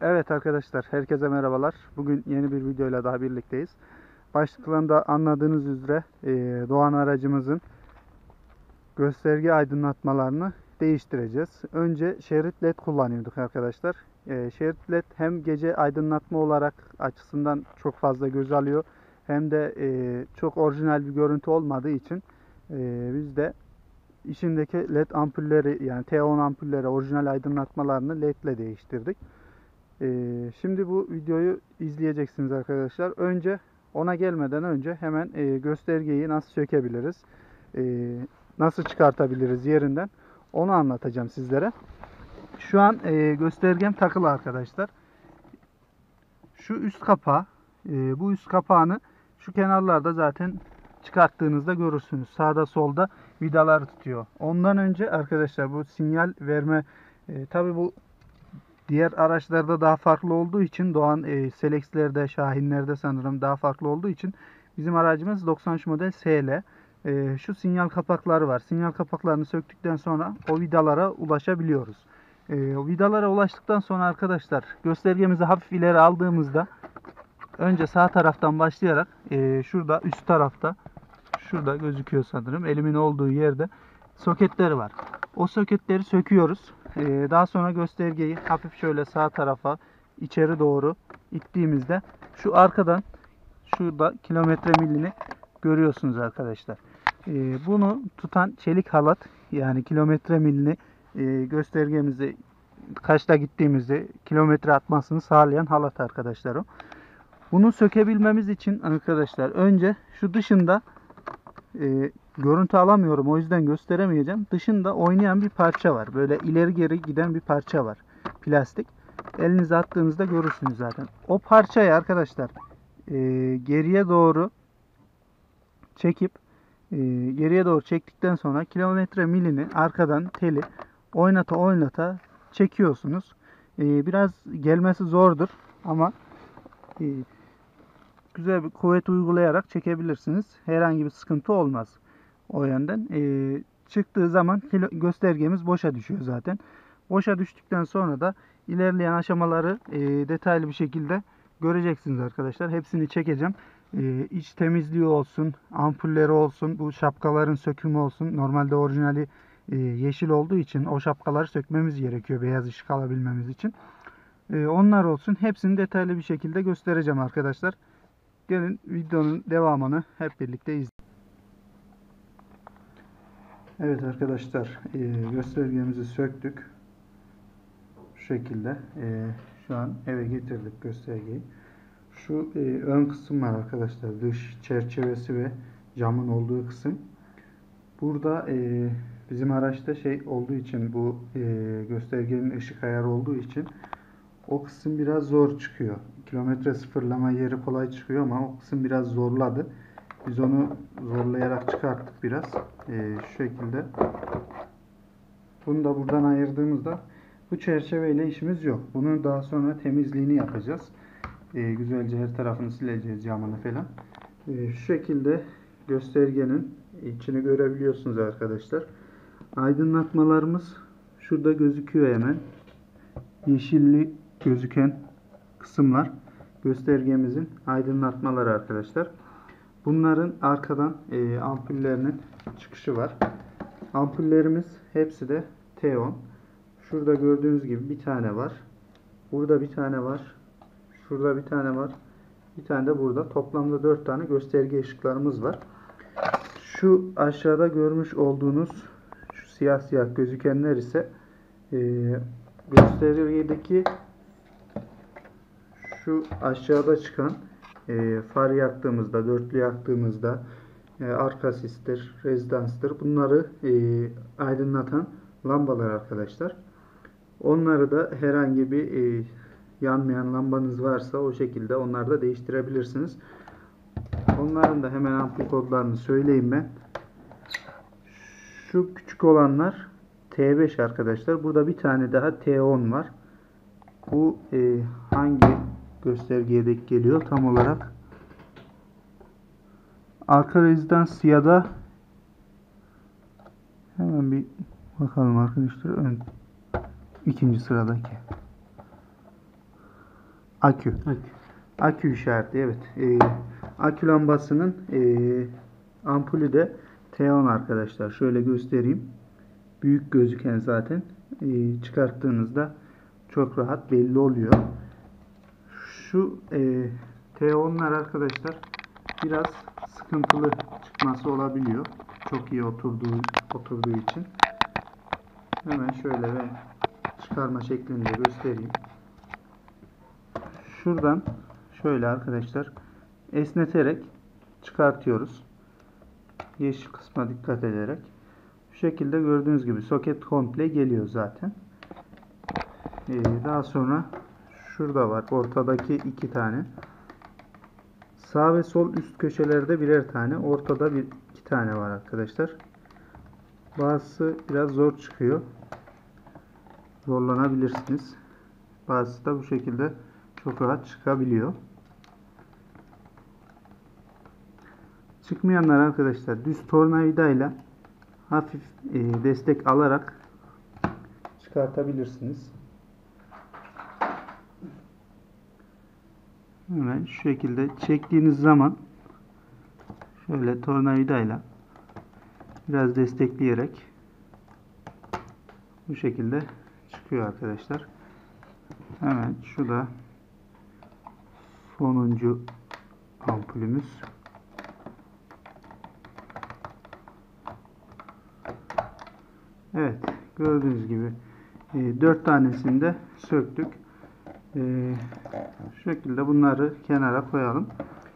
Evet arkadaşlar, herkese merhabalar. Bugün yeni bir videoyla daha birlikteyiz. Başlıktan da anladığınız üzere Doğan aracımızın gösterge aydınlatmalarını değiştireceğiz. Önce şerit led kullanıyorduk arkadaşlar. Şerit led hem gece aydınlatma olarak açısından çok fazla göz alıyor, hem de çok orijinal bir görüntü olmadığı için biz de içindeki led ampulleri, yani T10 ampulleri, orijinal aydınlatmalarını led ile değiştirdik. Şimdi bu videoyu izleyeceksiniz arkadaşlar. Önce ona gelmeden önce hemen göstergeyi nasıl sökebiliriz, nasıl çıkartabiliriz yerinden, onu anlatacağım sizlere. Şu an göstergem takılı arkadaşlar. Şu üst kapağı, bu üst kapağını şu kenarlarda zaten çıkarttığınızda görürsünüz. Sağda solda vidalar tutuyor. Ondan önce arkadaşlar bu sinyal verme, tabi bu diğer araçlarda daha farklı olduğu için, Doğan Selex'lerde, Şahinler'de sanırım daha farklı olduğu için bizim aracımız 93 model SL. Şu sinyal kapakları var. Sinyal kapaklarını söktükten sonra o vidalara ulaşabiliyoruz. O vidalara ulaştıktan sonra arkadaşlar göstergemizi hafif ileri aldığımızda önce sağ taraftan başlayarak şurada üst tarafta, şurada gözüküyor sanırım, elimin olduğu yerde soketleri var. O soketleri söküyoruz. Daha sonra göstergeyi hafif şöyle sağ tarafa içeri doğru ittiğimizde şu arkadan şurada kilometre milini görüyorsunuz arkadaşlar. Bunu tutan çelik halat, yani kilometre milini göstergemizi kaçta gittiğimizde kilometre atmasını sağlayan halat arkadaşlar o. Bunu sökebilmemiz için arkadaşlar önce şu dışında görüntü alamıyorum, o yüzden gösteremeyeceğim. Dışında oynayan bir parça var. Böyle ileri geri giden bir parça var. Plastik. Elinize attığınızda görürsünüz zaten. O parçayı arkadaşlar geriye doğru çekip geriye doğru çektikten sonra kilometre milini arkadan teli oynata çekiyorsunuz. Biraz gelmesi zordur ama güzel bir kuvvet uygulayarak çekebilirsiniz. Herhangi bir sıkıntı olmaz o yönden. Çıktığı zaman göstergemiz boşa düşüyor zaten. Boşa düştükten sonra da ilerleyen aşamaları detaylı bir şekilde göreceksiniz arkadaşlar. Hepsini çekeceğim. İç temizliği olsun, ampulleri olsun, bu şapkaların sökümü olsun. Normalde orijinali yeşil olduğu için o şapkaları sökmemiz gerekiyor beyaz ışık alabilmemiz için. Onlar olsun. Hepsini detaylı bir şekilde göstereceğim arkadaşlar. Gelin videonun devamını hep birlikte izleyelim. Evet arkadaşlar, göstergemizi söktük. Şu şekilde şu an eve getirdik göstergeyi. Şu ön kısım var arkadaşlar. Dış çerçevesi ve camın olduğu kısım. Burada bizim araçta şey olduğu için, bu göstergenin ışık ayarı olduğu için o kısım biraz zor çıkıyor. Kilometre sıfırlama yeri kolay çıkıyor ama o kısım biraz zorladı. Biz onu zorlayarak çıkarttık biraz. Şu şekilde. Bunu da buradan ayırdığımızda bu çerçeveyle işimiz yok. Bunu daha sonra temizliğini yapacağız. Güzelce her tarafını sileceğiz, camını falan. Şu şekilde göstergenin içini görebiliyorsunuz arkadaşlar. Aydınlatmalarımız şurada gözüküyor hemen. Yeşilli gözüken kısımlar göstergemizin aydınlatmaları arkadaşlar. Bunların arkadan ampullerinin çıkışı var. Ampullerimiz hepsi de T10. Şurada gördüğünüz gibi bir tane var. Burada bir tane var. Şurada bir tane var. Bir tane de burada. Toplamda 4 tane gösterge ışıklarımız var. Şu aşağıda görmüş olduğunuz şu siyah siyah gözükenler ise göstergedeki şu aşağıda çıkan far yaktığımızda, dörtlü yaktığımızda arka sistir, rezidanstır. Bunları aydınlatan lambalar arkadaşlar. Onları da herhangi bir yanmayan lambanız varsa o şekilde onları da değiştirebilirsiniz. Onların da hemen ampul kodlarını söyleyeyim ben. Şu küçük olanlar T5 arkadaşlar. Burada bir tane daha T10 var. Bu hangi göstergeye denk geliyor tam olarak? Arka rezidans ya da hemen bir bakalım arkadaşlar. İkinci sıradaki. Akü. Akü. Akü işareti, evet. Akü lambasının ampulü de T10 arkadaşlar. Şöyle göstereyim. Büyük gözüken zaten. Çıkarttığınızda çok rahat belli oluyor. Şu T10'lar arkadaşlar biraz sıkıntılı çıkması olabiliyor. Çok iyi oturduğu için. Hemen şöyle ve çıkarma şeklinde göstereyim. Şuradan şöyle arkadaşlar esneterek çıkartıyoruz. Yeşil kısma dikkat ederek. Bu şekilde gördüğünüz gibi soket komple geliyor zaten. Daha sonra şurada var. Ortadaki 2 tane. Sağ ve sol üst köşelerde birer tane. Ortada 2 tane var arkadaşlar. Bazısı biraz zor çıkıyor. Zorlanabilirsiniz. Bazısı da bu şekilde çok rahat çıkabiliyor. Çıkmayanlar arkadaşlar düz tornavidayla hafif destek alarak çıkartabilirsiniz. Hemen şu şekilde çektiğiniz zaman şöyle tornavidayla biraz destekleyerek bu şekilde çıkıyor arkadaşlar. Hemen şu da sonuncu ampulümüz. Evet, gördüğünüz gibi 4 tanesini de söktük. Şu şekilde bunları kenara koyalım.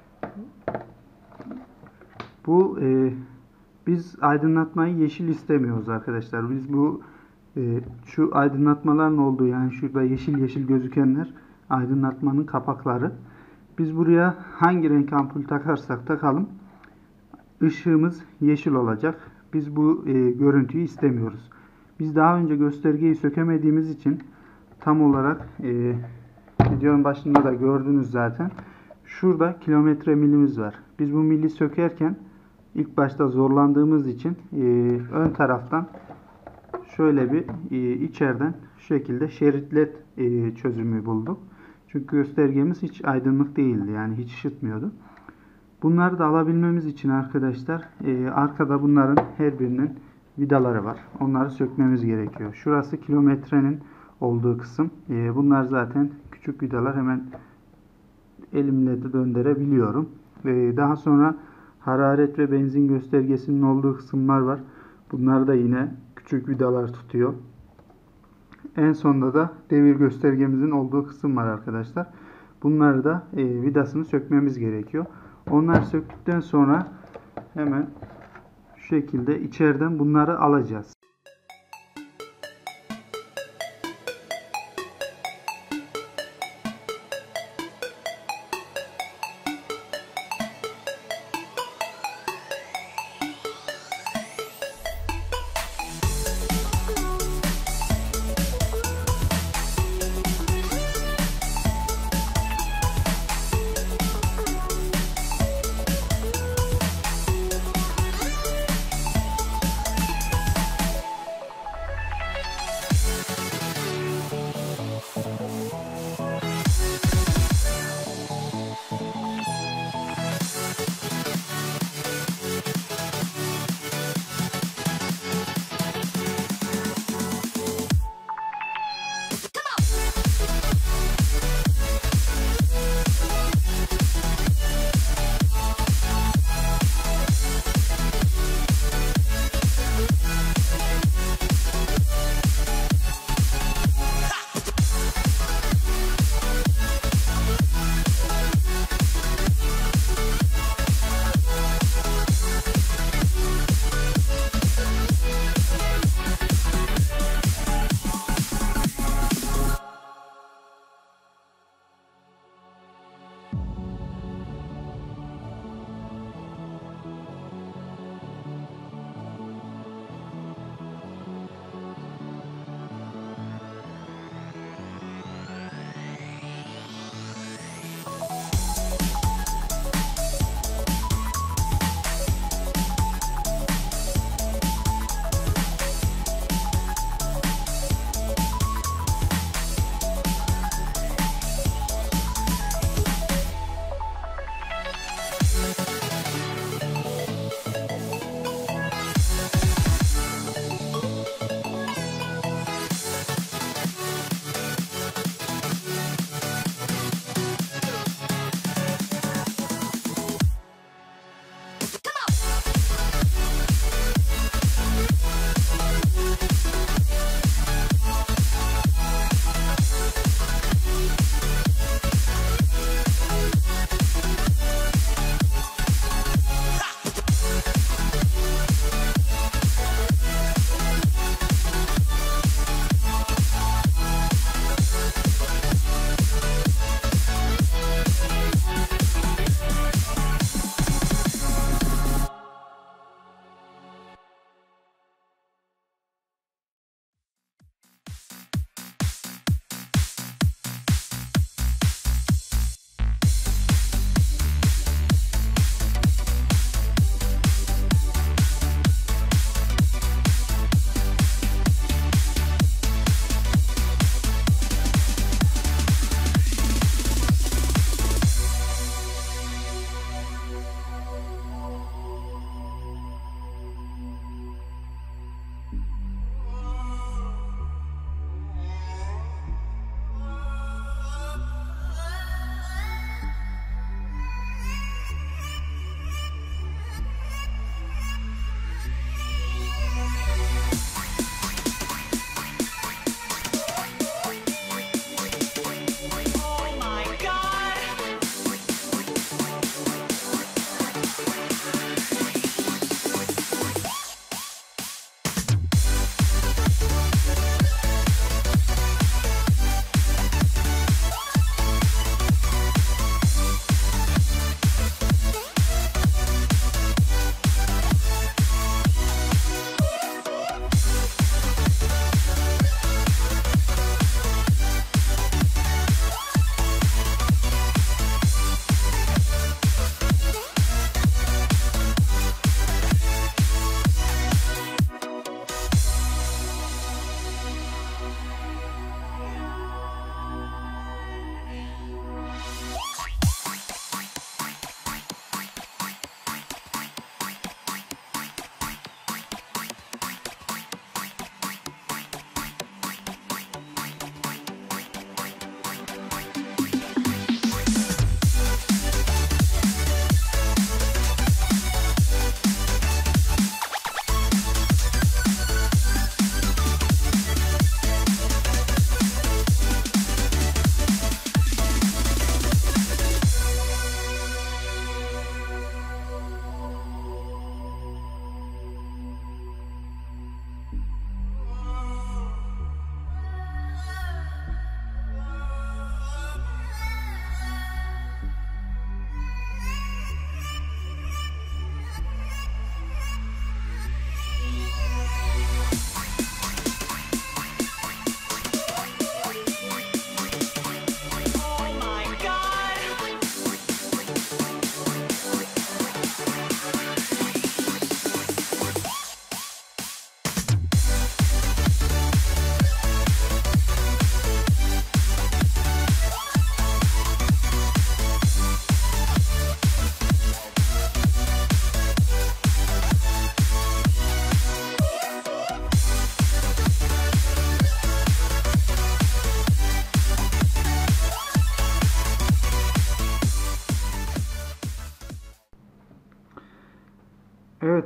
Bu biz aydınlatmayı yeşil istemiyoruz arkadaşlar. Biz bu şu aydınlatmaların olduğu, yani şurada yeşil yeşil gözükenler aydınlatmanın kapakları. Biz buraya hangi renk ampul takarsak takalım ışığımız yeşil olacak. Biz bu görüntüyü istemiyoruz. Biz daha önce göstergeyi sökemediğimiz için tam olarak videonun başında da gördünüz zaten. Şurada kilometre milimiz var. Biz bu mili sökerken ilk başta zorlandığımız için ön taraftan şöyle bir içeriden şu şekilde şerit led çözümü bulduk. Çünkü göstergemiz hiç aydınlık değildi. Yani hiç ışıtmıyordu. Bunları da alabilmemiz için arkadaşlar arkada bunların her birinin vidaları var. Onları sökmemiz gerekiyor. Şurası kilometrenin olduğu kısım. Bunlar zaten küçük vidalar. Hemen elimle de döndürebiliyorum. Daha sonra hararet ve benzin göstergesinin olduğu kısımlar var. Bunlar da yine küçük vidalar tutuyor. En sonda da devir göstergemizin olduğu kısım var arkadaşlar. Bunları da vidasını sökmemiz gerekiyor. Onları söktükten sonra hemen şu şekilde içeriden bunları alacağız.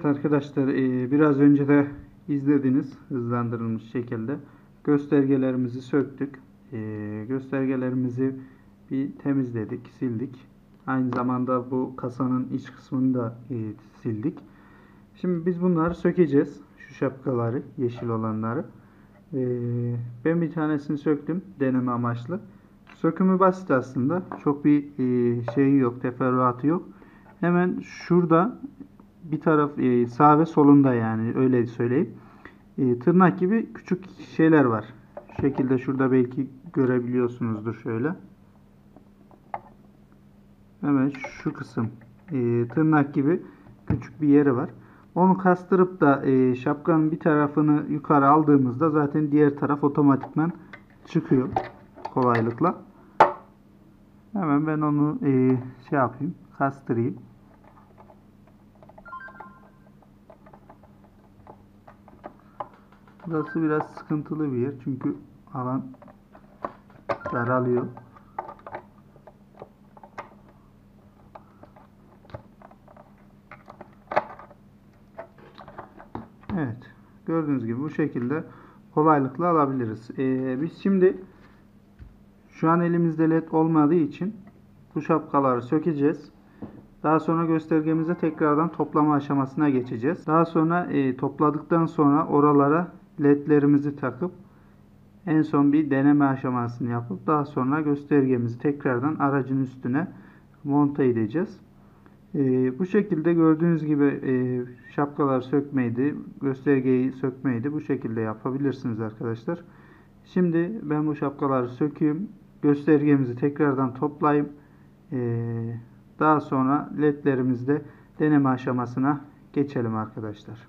Evet arkadaşlar, biraz önce de izlediniz hızlandırılmış şekilde göstergelerimizi söktük. Göstergelerimizi bir temizledik, sildik. Aynı zamanda bu kasanın iç kısmını da sildik. Şimdi biz bunları sökeceğiz. Şu şapkaları, yeşil olanları. Ben bir tanesini söktüm deneme amaçlı. Sökümü basit aslında. Çok bir şeyi yok, teferruatı yok. Hemen şurada bir taraf sağ ve solunda, yani öyle söyleyeyim. Tırnak gibi küçük şeyler var. Şu şekilde şurada belki görebiliyorsunuzdur şöyle. Hemen şu kısım tırnak gibi küçük bir yeri var. Onu kastırıp da şapkanın bir tarafını yukarı aldığımızda zaten diğer taraf otomatikman çıkıyor kolaylıkla. Hemen ben onu şey yapayım, kastırayım. Burası biraz sıkıntılı bir yer çünkü alan daralıyor. Evet, gördüğünüz gibi bu şekilde kolaylıkla alabiliriz. Biz şimdi şu an elimizde led olmadığı için bu şapkaları sökeceğiz. Daha sonra göstergemize tekrardan toplama aşamasına geçeceğiz. Daha sonra topladıktan sonra oralara ledlerimizi takıp en son bir deneme aşamasını yapıp daha sonra göstergemizi tekrardan aracın üstüne monte edeceğiz. Bu şekilde gördüğünüz gibi şapkalar sökmeydi, göstergeyi sökmeydi. Bu şekilde yapabilirsiniz arkadaşlar. Şimdi ben bu şapkaları sökeyim. Göstergemizi tekrardan toplayayım. Daha sonra ledlerimizde deneme aşamasına geçelim arkadaşlar.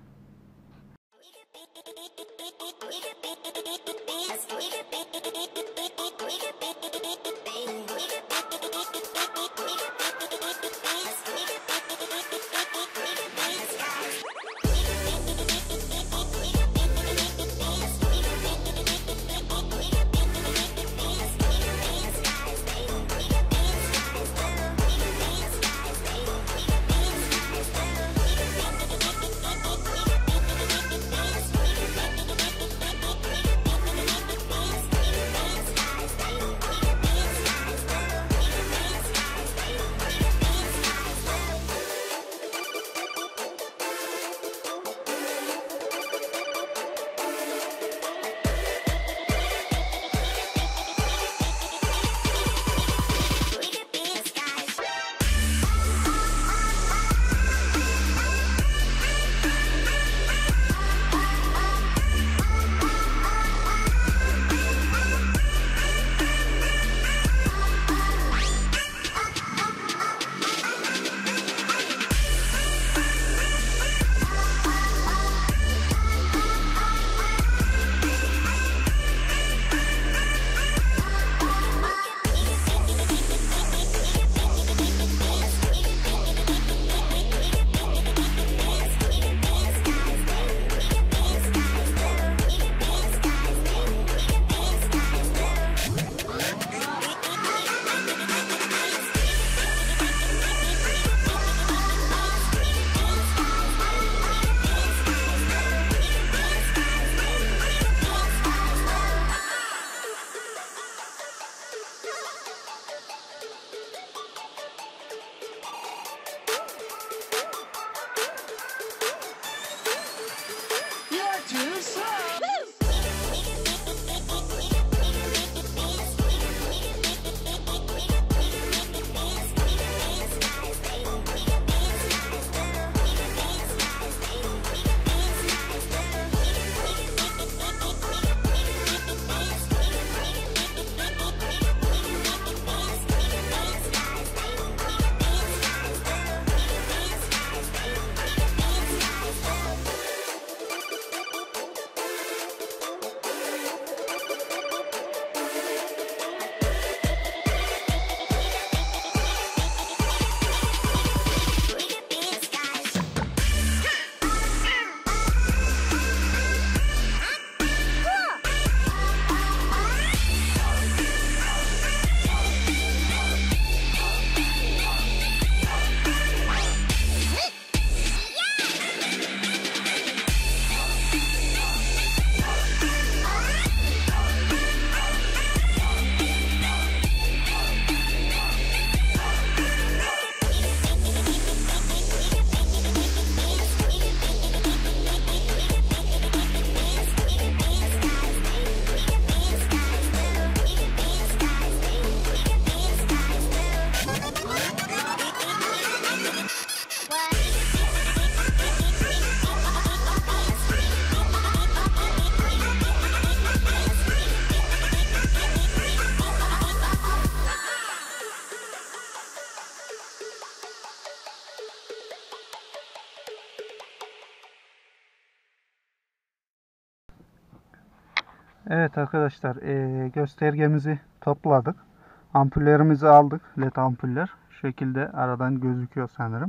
Evet arkadaşlar, göstergemizi topladık. Ampullerimizi aldık. LED ampuller. Şu şekilde aradan gözüküyor sanırım.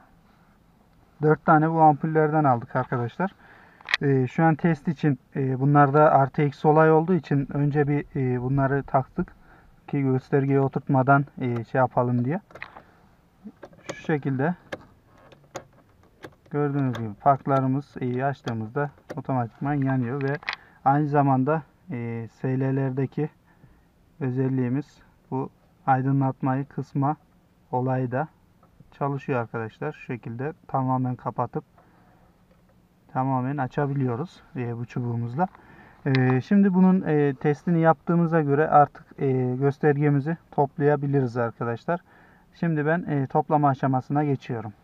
4 tane bu ampullerden aldık arkadaşlar. Şu an test için bunlarda artı eksi olay olduğu için önce bir bunları taktık ki göstergeye oturtmadan şey yapalım diye. Şu şekilde gördüğünüz gibi farklarımız açtığımızda otomatikman yanıyor ve aynı zamanda SL'lerdeki özelliğimiz bu aydınlatmayı kısma olayı da çalışıyor arkadaşlar. Şu şekilde tamamen kapatıp tamamen açabiliyoruz bu çubuğumuzla. Şimdi bunun testini yaptığımıza göre artık göstergemizi toplayabiliriz arkadaşlar. Şimdi ben toplama aşamasına geçiyorum.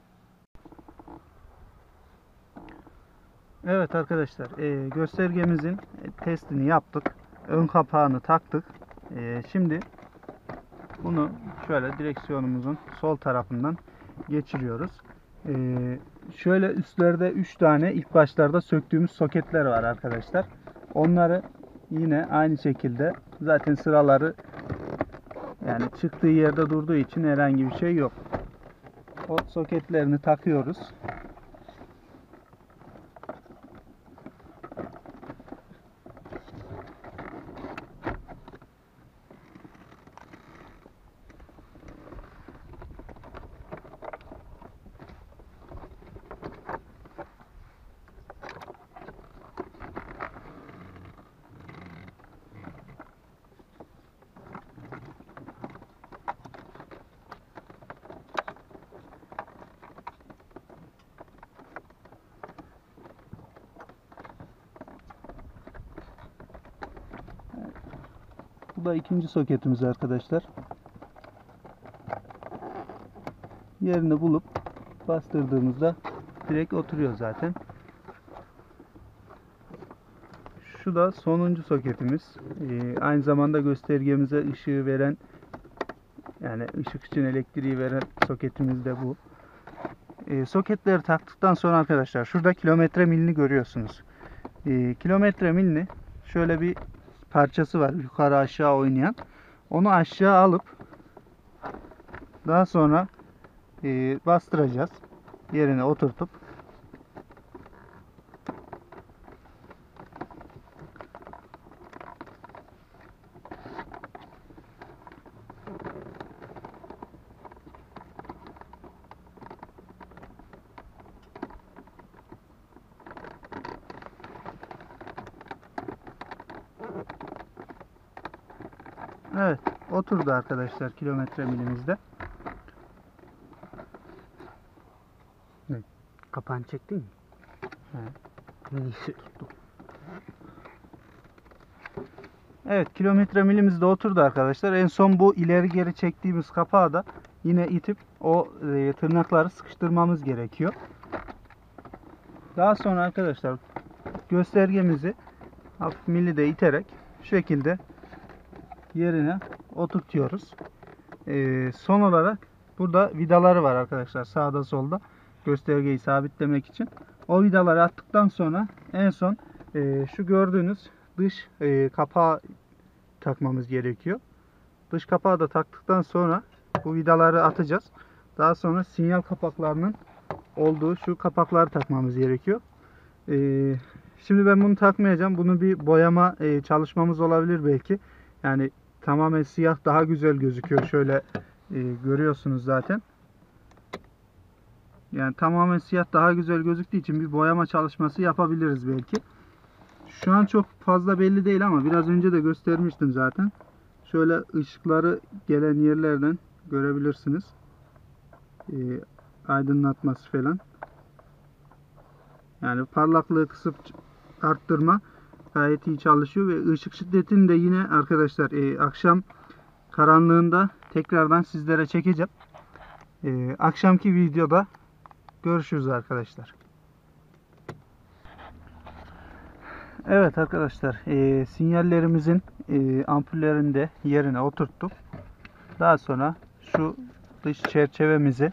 Evet arkadaşlar, göstergemizin testini yaptık. Ön kapağını taktık. Şimdi bunu şöyle direksiyonumuzun sol tarafından geçiriyoruz. Şöyle üstlerde 3 tane ilk başlarda söktüğümüz soketler var arkadaşlar. Onları yine aynı şekilde zaten sıraları yani çıktığı yerde durduğu için herhangi bir şey yok. O soketlerini takıyoruz. Bu da ikinci soketimiz arkadaşlar. Yerini bulup bastırdığımızda direkt oturuyor zaten. Şu da sonuncu soketimiz. Aynı zamanda göstergemize ışığı veren, yani ışık için elektriği veren soketimiz de bu. Soketleri taktıktan sonra arkadaşlar şurada kilometre milini görüyorsunuz. Kilometre milini şöyle bir parçası var yukarı aşağı oynayan. Onu aşağı alıp daha sonra bastıracağız. Yerine oturtup evet, oturdu arkadaşlar kilometre milimizde. Kapağını çektin mi? Evet. Neyse tuttum. Evet, kilometre milimiz de oturdu arkadaşlar. En son bu ileri geri çektiğimiz kapağı da yine itip o tırnakları sıkıştırmamız gerekiyor. Daha sonra arkadaşlar göstergemizi hafif milide iterek şu şekilde yerine oturtuyoruz. Son olarak burada vidaları var arkadaşlar, sağda solda göstergeyi sabitlemek için. O vidaları attıktan sonra en son şu gördüğünüz dış kapağı takmamız gerekiyor. Dış kapağı da taktıktan sonra bu vidaları atacağız. Daha sonra sinyal kapaklarının olduğu şu kapakları takmamız gerekiyor. Şimdi ben bunu takmayacağım. Bunu bir boyama çalışmamız olabilir belki. Yani tamamen siyah daha güzel gözüküyor. Şöyle görüyorsunuz zaten. Yani tamamen siyah daha güzel gözüktüğü için bir boyama çalışması yapabiliriz belki. Şu an çok fazla belli değil ama biraz önce de göstermiştim zaten. Şöyle ışıkları gelen yerlerden görebilirsiniz. Aydınlatması falan. Yani parlaklığı kısıp arttırma gayet iyi çalışıyor ve ışık şiddetini de yine arkadaşlar akşam karanlığında tekrardan sizlere çekeceğim. Akşamki videoda görüşürüz arkadaşlar. Evet arkadaşlar, sinyallerimizin ampullerini de yerine oturttuk. Daha sonra şu dış çerçevemizi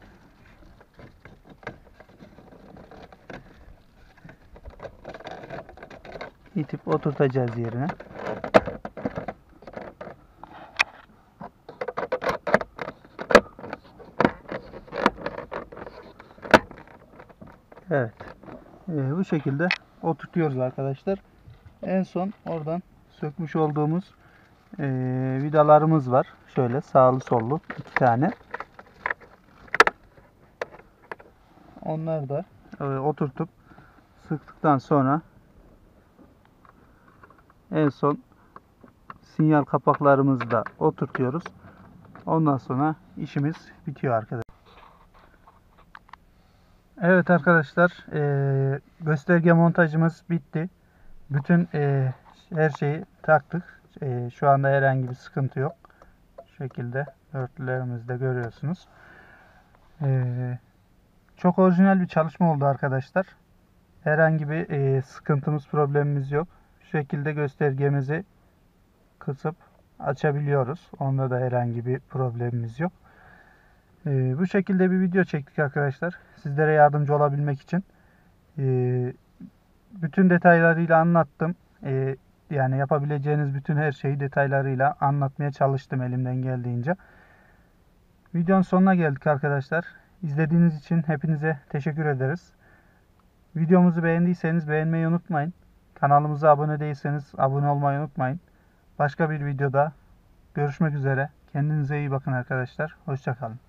itip oturtacağız yerine. bu şekilde oturtuyoruz arkadaşlar. En son oradan sökmüş olduğumuz vidalarımız var. Şöyle sağlı sollu 2 tane. Onları da oturtup sıktıktan sonra en son sinyal kapaklarımızı da oturtuyoruz. Ondan sonra işimiz bitiyor arkadaşlar. Evet arkadaşlar, gösterge montajımız bitti. Bütün her şeyi taktık. Şu anda herhangi bir sıkıntı yok. Şu şekilde örtülerimizi de görüyorsunuz. Çok orijinal bir çalışma oldu arkadaşlar. Herhangi bir sıkıntımız, problemimiz yok. Şu şekilde göstergemizi kısıp açabiliyoruz. Onda da herhangi bir problemimiz yok. Bu şekilde bir video çektik arkadaşlar. Sizlere yardımcı olabilmek için. Bütün detaylarıyla anlattım. Yani yapabileceğiniz bütün her şeyi detaylarıyla anlatmaya çalıştım elimden geldiğince. Videonun sonuna geldik arkadaşlar. İzlediğiniz için hepinize teşekkür ederiz. Videomuzu beğendiyseniz beğenmeyi unutmayın. Kanalımıza abone değilseniz abone olmayı unutmayın. Başka bir videoda görüşmek üzere. Kendinize iyi bakın arkadaşlar. Hoşça kalın.